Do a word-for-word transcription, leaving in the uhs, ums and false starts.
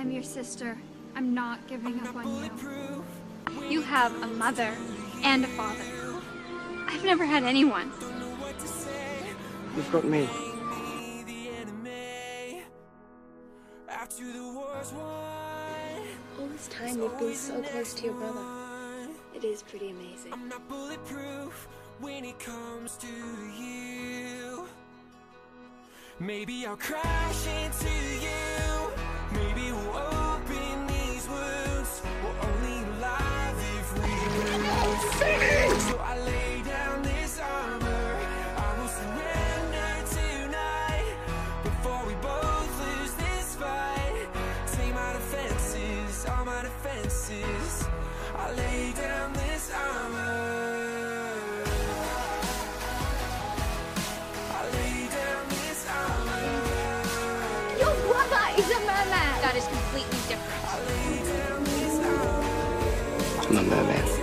I'm your sister. I'm not giving up on you. You have a mother and a father. I've never had anyone. You've got me. All this time you've been so close to your brother. It is pretty amazing. I'm not bulletproof when it comes to you. Maybe I'll crash into you. Maybe we'll open these wounds. We're only alive if we lose. So I lay down this armor. I will surrender tonight before we both lose this fight. Take my defenses, all my defenses. I lay down this armor. I lay down this armor. Your brother is a merman! That is completely different. I lay down this armor. I'm a merman.